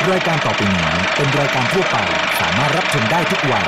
รายการต่อไปนี้เป็นรายการทั่วไปสามารถรับชมได้ทุกวัย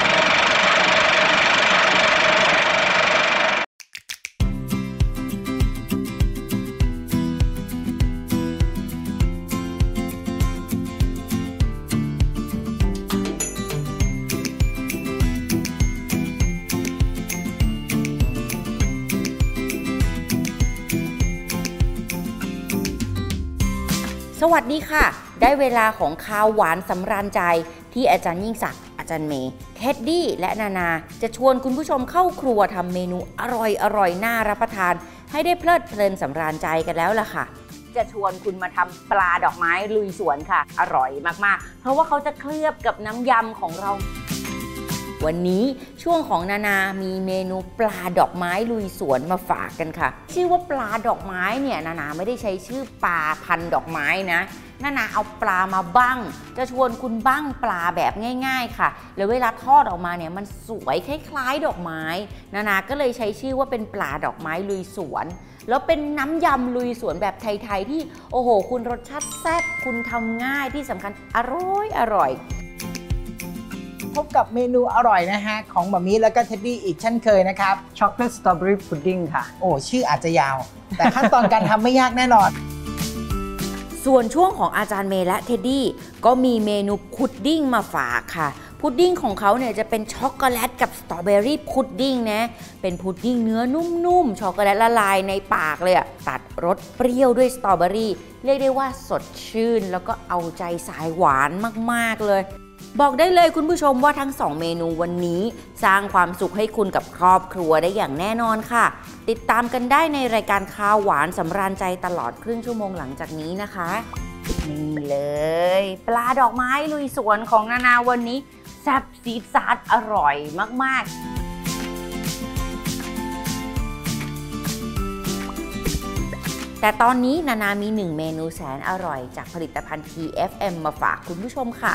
สวัสดีค่ะได้เวลาของข้าวหวานสำราญใจที่อาจารย์ยิ่งศักดิ์อาจารย์เมย์เท็ดดี้และนานาจะชวนคุณผู้ชมเข้าครัวทำเมนูอร่อยน่ารับประทานให้ได้เพลิดเพลินสำราญใจกันแล้วล่ะค่ะจะชวนคุณมาทำปลาดอกไม้ลุยสวนค่ะอร่อยมากๆเพราะว่าเขาจะเคลือบกับน้ำยำของเราวันนี้ช่วงของนานามีเมนูปลาดอกไม้ลุยสวนมาฝากกันค่ะชื่อว่าปลาดอกไม้เนี่ยนานาไม่ได้ใช้ชื่อปลาพันดอกไม้นะนานาเอาปลามาบั้งจะชวนคุณบั้งปลาแบบง่ายๆค่ะแล้วเวลาทอดออกมาเนี่ยมันสวยคล้ายๆดอกไม้นานาก็เลยใช้ชื่อว่าเป็นปลาดอกไม้ลุยสวนแล้วเป็นน้ำยำลุยสวนแบบไทยๆที่โอ้โหคุณรสชาติแซ่บคุณทำง่ายที่สำคัญอร่อยพบกับเมนูอร่อยนะฮะของหม่ามี่แล้วก็เท็ดดี้อีกเช่นเคยนะครับช็อกโกแลตสตรอเบอรี่พุดดิ้งค่ะโอ้ชื่ออาจจะยาวแต่ขั้นตอนการทำไม่ยากแน่นอนส่วนช่วงของอาจารย์เมย์และเท็ดดี้ก็มีเมนูพุดดิ้งมาฝากค่ะพุดดิ้งของเขาเนี่ยจะเป็นช็อกโกแลตกับสตรอเบอรี่พุดดิ้งนะเป็นพุดดิ้งเนื้อนุ่มๆช็อกโกแลตละลายในปากเลยอะตัดรสเปรี้ยวด้วยสตรอเบอรี่เรียกได้ว่าสดชื่นแล้วก็เอาใจสายหวานมากๆเลยบอกได้เลยคุณผู้ชมว่าทั้ง2เมนูวันนี้สร้างความสุขให้คุณกับครอบครัวได้อย่างแน่นอนค่ะติดตามกันได้ในรายการข้าวหวานสำราญใจตลอดครึ่งชั่วโมงหลังจากนี้นะคะนี่เลยปลาดอกไม้ลุยสวนของนานาวันนี้แซ่บซีดซาดอร่อยมากๆแต่ตอนนี้นานามี1เมนูแสนอร่อยจากผลิตภัณฑ์ TFM มาฝากคุณผู้ชมค่ะ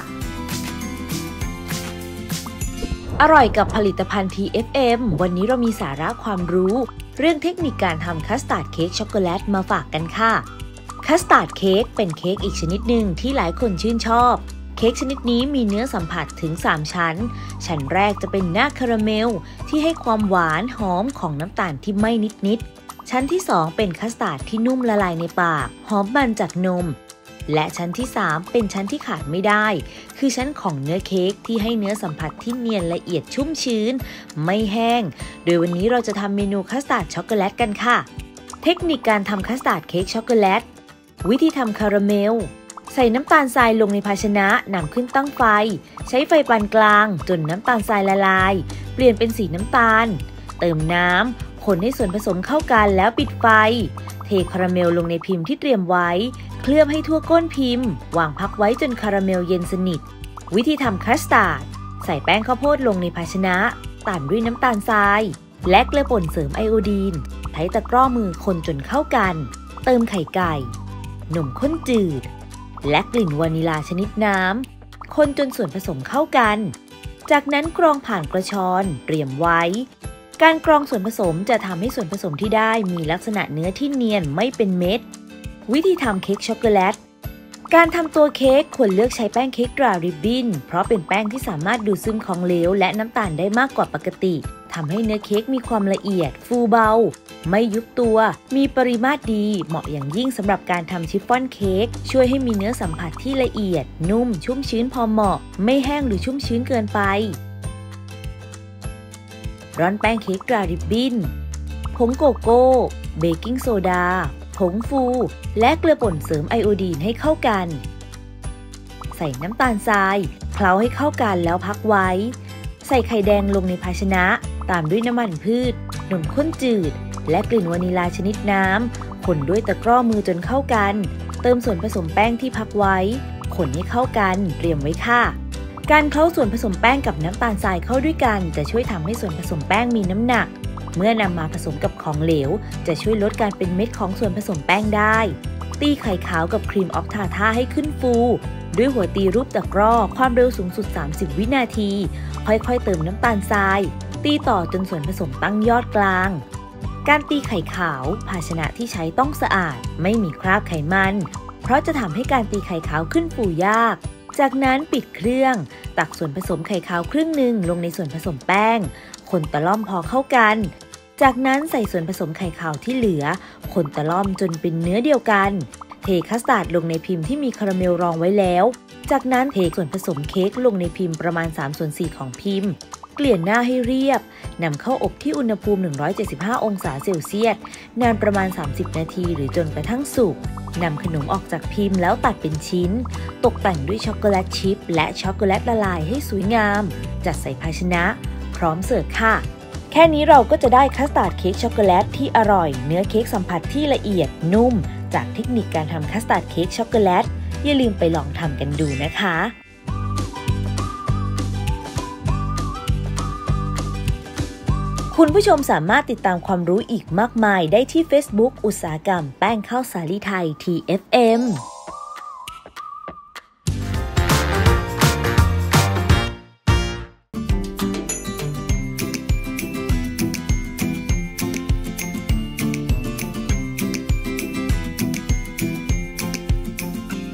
อร่อยกับผลิตภัณฑ์ TFM วันนี้เรามีสาระความรู้เรื่องเทคนิคการทำคัสตาร์ดเค้กช็อกโกแลตมาฝากกันค่ะคัสตาร์ดเค้กเป็นเค้กอีกชนิดหนึ่งที่หลายคนชื่นชอบเค้กชนิดนี้มีเนื้อสัมผัสถึง3ชั้นแรกจะเป็นหน้าคาราเมลที่ให้ความหวานหอมของน้ำตาลที่ไม่นิดชั้นที่2เป็นคัสตาร์ดที่นุ่มละลายในปากหอมมันจากนมและชั้นที่3เป็นชั้นที่ขาดไม่ได้คือชั้นของเนื้อเค้กที่ให้เนื้อสัมผัสที่เนียนละเอียดชุ่มชื้นไม่แห้งโดยวันนี้เราจะทำเมนูคัสตาร์ดช็อกโกแลตกันค่ะเทคนิคการทำคัสตาร์ดเค้กช็อกโกแลตวิธีทำคาราเมลใส่น้ำตาลทรายลงในภาชนะนำขึ้นตั้งไฟใช้ไฟปานกลางจนน้ำตาลทรายละลายเปลี่ยนเป็นสีน้ำตาลเติมน้ำคนให้ส่วนผสมเข้ากันแล้วปิดไฟเทคาราเมลลงในพิมพ์ที่เตรียมไว้เคลือบให้ทั่วก้นพิมพ์วางพักไว้จนคาราเมลเย็นสนิทวิธีทำคัสตาร์ดใส่แป้งข้าวโพดลงในภาชนะตามด้วยน้ำตาลทรายและเกลือป่นเสริมไอโอดีนใช้ตะกร้อมือคนจนเข้ากันเติมไข่ไก่นมข้นจืดและกลิ่นวานิลาชนิดน้ำคนจนส่วนผสมเข้ากันจากนั้นกรองผ่านกระชอนเตรียมไว้การกรองส่วนผสมจะทำให้ส่วนผสมที่ได้มีลักษณะเนื้อที่เนียนไม่เป็นเม็ดวิธีทำเค้กช็อกโกแลตการทำตัวเค้กควรเลือกใช้แป้งเค้กดรายริบบิ้นเพราะเป็นแป้งที่สามารถดูดซึมของเหลวและน้ำตาลได้มากกว่าปกติทำให้เนื้อเค้กมีความละเอียดฟูเบาไม่ยุบตัวมีปริมาตรดีเหมาะอย่างยิ่งสำหรับการทำชิฟฟ่อนเค้กช่วยให้มีเนื้อสัมผัสที่ละเอียดนุ่มชุ่มชื้นพอเหมาะไม่แห้งหรือชุ่มชื้นเกินไปร่อนแป้งเค้กดรายริบบิ้นผงโกโก้เบกกิ้งโซดาผงฟูและเกลือป่นเสริมไอโอดีนให้เข้ากันใส่น้ำตาลทรายเคล้าให้เข้ากันแล้วพักไว้ใส่ไข่แดงลงในภาชนะตามด้วยน้ำมันพืชนมข้นจืดและกลิ่นวานิลาชนิดน้ำคนด้วยตะกร้อมือจนเข้ากันเติมส่วนผสมแป้งที่พักไว้คนให้เข้ากันเตรียมไว้ค่ะการเคล้าส่วนผสมแป้งกับน้ำตาลทรายเข้าด้วยกันจะช่วยทำให้ส่วนผสมแป้งมีน้ำหนักเมื่อนำมาผสมกับของเหลวจะช่วยลดการเป็นเม็ดของส่วนผสมแป้งได้ตีไข่ขาวกับครีมออฟทาท่าให้ขึ้นฟูด้วยหัวตีรูปตะกร้อความเร็วสูงสุด30วินาทีค่อยๆเติมน้ำตาลทรายตีต่อจนส่วนผสมตั้งยอดกลางการตีไข่ขาวภาชนะที่ใช้ต้องสะอาดไม่มีคราบไขมันเพราะจะทำให้การตีไข่ขาวขึ้นฟูยากจากนั้นปิดเครื่องตักส่วนผสมไข่ขาวครึ่งหนึ่งลงในส่วนผสมแป้งคนตะล่อมพอเข้ากันจากนั้นใส่ส่วนผสมไข่ขาวที่เหลือคนตะล่อมจนเป็นเนื้อเดียวกันเทคัสตาร์ดลงในพิมพ์ที่มีคาราเมลรองไว้แล้วจากนั้นเทส่วนผสมเค้กลงในพิมพ์ประมาณ 3/4 ของพิมพ์เกลี่ยหน้าให้เรียบนำเข้าอบที่อุณหภูมิ 175 องศาเซลเซียสนานประมาณ 30 นาทีหรือจนกระทั่งสุกนำขนมออกจากพิมพ์แล้วตัดเป็นชิ้นตกแต่งด้วยช็อกโกแลตชิพและช็อกโกแลตละลายให้สวยงามจัดใส่ภาชนะพร้อมเสิร์ฟค่ะแค่นี้เราก็จะได้คัสตาร์ดเค้กช็อกโกแลตที่อร่อยเนื้อเค้กสัมผัสที่ละเอียดนุ่มจากเทคนิคการทำคัสตาร์ดเค้กช็อกโกแลตอย่าลืมไปลองทำกันดูนะคะคุณผู้ชมสามารถติดตามความรู้อีกมากมายได้ที่ Facebook อุตสาหกรรมแป้งข้าวสาลีไทย TFM